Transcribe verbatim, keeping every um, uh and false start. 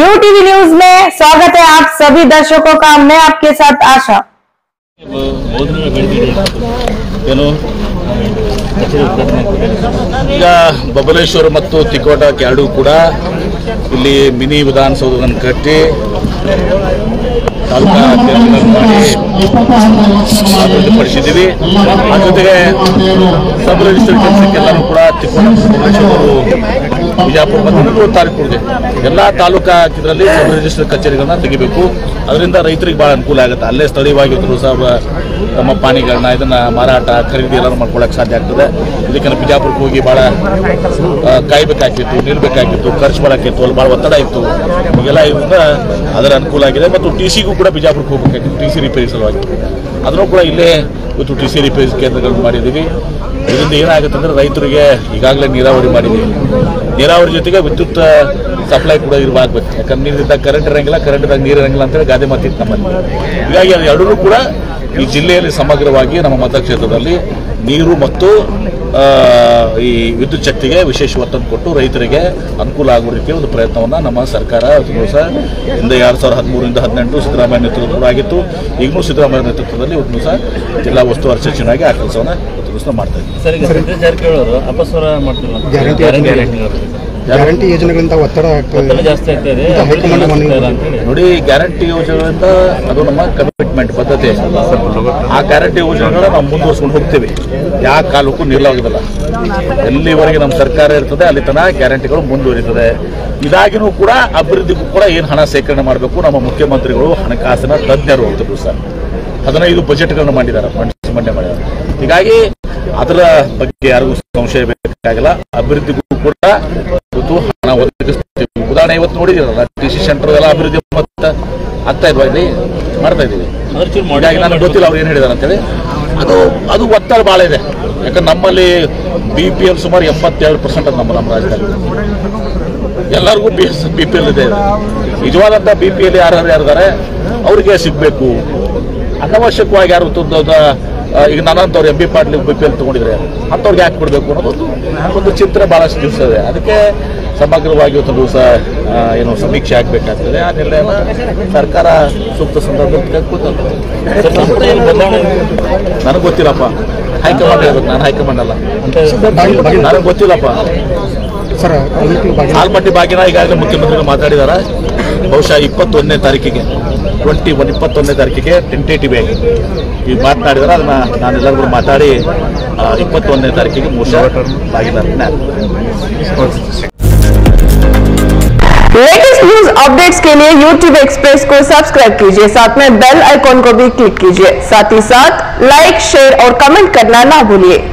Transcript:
You TV news में स्वागत है आप सभी दर्शकों का। मैं आपके साथ आशा। ಈಗ ಬಬಲೇಶ್ವರ ಮತ್ತು ತಿಕೋಟ ಕ್ಯಾಡು ಕೂಡ ಇಲ್ಲಿ ಮಿನಿ ವಿಧಾನಸೌಧವನ್ನು ಕಟ್ಟಿ ತಾಲೂಕಾ ಮಾಡಿ ಅಭಿವೃದ್ಧಿಪಡಿಸಿದ್ದೀವಿ. ಆ ಜೊತೆಗೆ ಸಬ್ ರಿಜಿಸ್ಟರ್ ಕೆಲಸಕ್ಕೆಲ್ಲರೂ ಕೂಡ ತಿಕೋಟ ಬಬಲೇಶ್ವರ ಬಿಜಾಪುರ ಮತ್ತು ಮೂರು ತಾಲೂಕುಗಳಿಗೆ ಎಲ್ಲ ತಾಲೂಕಾ ಇದರಲ್ಲಿ ಸಬ್ ರಿಜಿಸ್ಟರ್ ಕಚೇರಿಗಳನ್ನ ತೆಗಿಬೇಕು. ಅದರಿಂದ ರೈತರಿಗೆ ಬಹಳ ಅನುಕೂಲ ಆಗುತ್ತೆ. ಅಲ್ಲೇ ಸ್ಥಳೀಯವಾಗಿದ್ರು ಸಹ ತಮ್ಮ ಪಾನಿಗಳನ್ನ ಇದನ್ನ ಮಾರಾಟ ಖರೀದಿ ಎಲ್ಲರೂ ಮಾಡ್ಕೊಳ್ಳೋಕೆ ಸಾಧ್ಯ ಆಗ್ತದೆ. ಇದಕ್ಕೆ ಬಿಜಾಪುರಕ್ಕೆ ಹೋಗಿ ಭಾಳ ಕಾಯ್ಬೇಕಾಗಿತ್ತು, ನಿಲ್ಬೇಕಾಗಿತ್ತು, ಖರ್ಚು ಮಾಡೋಕ್ಕಿತ್ತು, ಅಲ್ಲಿ ಭಾಳ ಒತ್ತಡ ಇತ್ತು. ಈಗೆಲ್ಲ ಇದರಿಂದ ಅದರ ಅನುಕೂಲ ಆಗಿದೆ. ಮತ್ತು ಟಿ ಸಿಗೂ ಕೂಡ ಬಿಜಾಪುರಕ್ಕೆ ಹೋಗಬೇಕಾಗಿತ್ತು, ಟಿ ಸಿ ರಿಪೇರಿ ಸಲುವಾಗಿ. ಅದನ್ನು ಕೂಡ ಇಲ್ಲೇ ಇವತ್ತು ಟಿ ಸಿ ರಿಪೇರಿ ಕೇಂದ್ರಗಳನ್ನು ಮಾಡಿದ್ದೀವಿ. ಇದರಿಂದ ಏನಾಗುತ್ತೆ ಅಂದರೆ ರೈತರಿಗೆ ಈಗಾಗಲೇ ನೀರಾವರಿ ಮಾಡಿದ್ದೀವಿ. ನೀರಾವರಿ ಜೊತೆಗೆ ವಿದ್ಯುತ್ ಸಪ್ಲೈ ಕೂಡ ಇರಬೇಕು. ಯಾಕಂದ್ರೆ ನೀರಿದ್ದಾಗ ಕರೆಂಟ್ ಇರಂಗಿಲ್ಲ, ಕರೆಂಟ್ ಇದ್ದಾಗ ನೀರು ಇರಂಗಿಲ್ಲ ಅಂತೇಳಿ ಗಾದೆ ಮಾತಿತ್ತು ನಮ್ಮಲ್ಲಿ. ಹೀಗಾಗಿ ಅದು ಎರಡೂ ಕೂಡ ಈ ಜಿಲ್ಲೆಯಲ್ಲಿ ಸಮಗ್ರವಾಗಿ ನಮ್ಮ ಮತಕ್ಷೇತ್ರದಲ್ಲಿ ನೀರು ಮತ್ತು ಈ ವಿದ್ಯುತ್ ಶಕ್ತಿಗೆ ವಿಶೇಷ ಒತ್ತನ್ನು ಕೊಟ್ಟು ರೈತರಿಗೆ ಅನುಕೂಲ ಆಗುವ ರೀತಿಯ ಒಂದು ಪ್ರಯತ್ನವನ್ನು ನಮ್ಮ ಸರ್ಕಾರ ಸಹ ಹಿಂದೆ ಎರಡು ಸಾವಿರದ ಹದಿಮೂರರಿಂದ ಹದಿನೆಂಟು ಸಿದ್ದರಾಮಯ್ಯ ನೇತೃತ್ವದಲ್ಲಿ ಆಗಿತ್ತು. ಈಗಲೂ ಸಿದ್ದರಾಮಯ್ಯ ನೇತೃತ್ವದಲ್ಲಿ ಇವತ್ತು ಸಹ ಜಿಲ್ಲಾ ಉಸ್ತುವಾರಿ ಸಚಿವನಾಗಿ ಆ ಕೆಲಸವನ್ನು ಇವತ್ತು ಮಾಡ್ತಾ ಇದ್ದೀವಿ. ಸತೀಶ್ ಜಾರಕಿಹೊಳಿ ಅಪಸ್ವರ ಮಾಡ್ತಿಲ್ಲ, ಗ್ಯಾರಂಟಿ ಯೋಜನೆಗಳಿಂದ ಒತ್ತಡ ಜಾಸ್ತಿ ಆಗ್ತದೆ ನೋಡಿ. ಗ್ಯಾರಂಟಿ ಯೋಜನೆಗಳಿಂದ ಅದು ನಮ್ಮ ಕಮಿಟ್ಮೆಂಟ್ ಪದ್ಧತಿ. ಆ ಗ್ಯಾರಂಟಿ ಯೋಜನೆಗಳನ್ನ ನಾವು ಮುಂದುವರ್ಸ್ಕೊಂಡು ಹೋಗ್ತೀವಿ. ಯಾವ ಕಾಲಕ್ಕೂ ನಿಲ್ಲೋಗೋದಿಲ್ಲ. ಎಲ್ಲಿವರೆಗೆ ನಮ್ಮ ಸರ್ಕಾರ ಇರ್ತದೆ ಅಲ್ಲಿ ತನಕ ಗ್ಯಾರಂಟಿಗಳು ಮುಂದುವರಿತದೆ. ಇದಾಗಿನೂ ಕೂಡ ಅಭಿವೃದ್ಧಿಗೂ ಕೂಡ ಏನು ಹಣ ಸೇಕರಣೆ ಮಾಡಬೇಕು ನಮ್ಮ ಮುಖ್ಯಮಂತ್ರಿಗಳು ಹಣಕಾಸಿನ ತಜ್ಞರು ಅಂತಲೂ ಸಹ ಹದಿನೈದು ಬಜೆಟ್ಗಳನ್ನು ಮಾಡಿದ್ದಾರೆ, ಮಂಡನೆ ಮಾಡಿದ್ದಾರೆ. ಹೀಗಾಗಿ ಅದರ ಬಗ್ಗೆ ಯಾರಿಗೂ ಸಂಶಯ ಬೇಕಾಗಿಲ್ಲ. ಅಭಿವೃದ್ಧಿಗೂ ಕೂಡ ಇವತ್ತು ಹಣ ಒದಗಿಸ್ತೀವಿ. ಉದಾಹರಣೆ ಇವತ್ತು ನೋಡಿದಿರಲ್ಲ, ಟಿ ಸಿ ಸೆಂಟರ್ ಎಲ್ಲ ಅಭಿವೃದ್ಧಿ ಮತ್ತೆ ಆಗ್ತಾ ಇದ್ವಾ, ಇಲ್ಲಿ ಮಾಡ್ತಾ ಇದ್ದೀವಿ. ಹೀಗಾಗಿ ನನಗೆ ಗೊತ್ತಿಲ್ಲ ಅವ್ರು ಏನು ಹೇಳಿದಾರೆ ಅಂತೇಳಿ. ಅದು ಅದು ಒತ್ತಡ ಭಾಳ ಇದೆ. ಯಾಕಂದ್ರೆ ನಮ್ಮಲ್ಲಿ ಬಿ ಪಿ ಎಲ್ ಸುಮಾರು ಎಂಬತ್ತೆರಡು ಪರ್ಸೆಂಟ್ ಅದು ನಮ್ಮ ನಮ್ಮ ರಾಜ್ಯದಲ್ಲಿ ಎಲ್ಲರಿಗೂ B S B P L ಇದೆ. ನಿಜವಾದಂಥ ಬಿ ಪಿ ಎಲ್ ಯಾರು ಯಾರಿದ್ದಾರೆ ಅವ್ರಿಗೆ ಸಿಗಬೇಕು. ಅನವಶ್ಯಕವಾಗಿ ಯಾರು ಈಗ ನನ್ನಂಥವ್ರು M B Patil B P L ತೊಗೊಂಡಿದ್ರೆ ಅಂಥವ್ರಿಗೆ ಯಾಕೆ ಕೊಡಬೇಕು ಅನ್ನೋದು ಒಂದು ಚಿಂತನೆ ಭಾಳಷ್ಟು ದಿವಸ ಇದೆ. ಅದಕ್ಕೆ ಸಮಗ್ರವಾಗಿ ಇವತ್ತು ದಿವಸ ಏನು ಸಮೀಕ್ಷೆ ಆಗಬೇಕಾಗ್ತದೆ. ಆ ನಿರ್ಣಯನ ಸರ್ಕಾರ ಸೂಕ್ತ ಸಂದರ್ಭದಲ್ಲಿ ನನಗೆ ಗೊತ್ತಿಲ್ಲಪ್ಪ. ಹೈಕಮಾಂಡ್ ಹೇಳ್ಬೇಕು, ನಾನು ಹೈಕಮಾಂಡ್ ಅಲ್ಲ, ನನಗೆ ಗೊತ್ತಿಲ್ಲಪ್ಪ. ಸರ್, ಆಲ್ಮಟ್ಟಿ ಬಾಗಿನ ಈಗಾಗಲೇ ಮುಖ್ಯಮಂತ್ರಿಗಳು ಮಾತಾಡಿದಾರ. ಬಹುಶಃ ಇಪ್ಪತ್ತೊಂದನೇ ತಾರೀಕಿಗೆ ಟ್ವೆಂಟಿ ಒನ್ ಇಪ್ಪತ್ತೊಂದನೇ ತಾರೀಕಿಗೆ ಟೆಂಟೇಟಿವ್ ಆಗಿ ಈಗ ಮಾತನಾಡಿದಾರೆ. ಅದನ್ನ ನಾನೆಲ್ಲರಿಗೂ ಮಾತಾಡಿ ಇಪ್ಪತ್ತೊಂದನೇ ತಾರೀಕಿಗೆ ಮೂಸ ಬಾಗಿನ. लेटेस्ट न्यूज अपडेट्स के लिए यूट्यूब एक्सप्रेस को सब्सक्राइब कीजिए, साथ में बेल आइकॉन को भी क्लिक कीजिए। साथ ही साथ लाइक, शेयर और कमेंट करना ना भूलिए।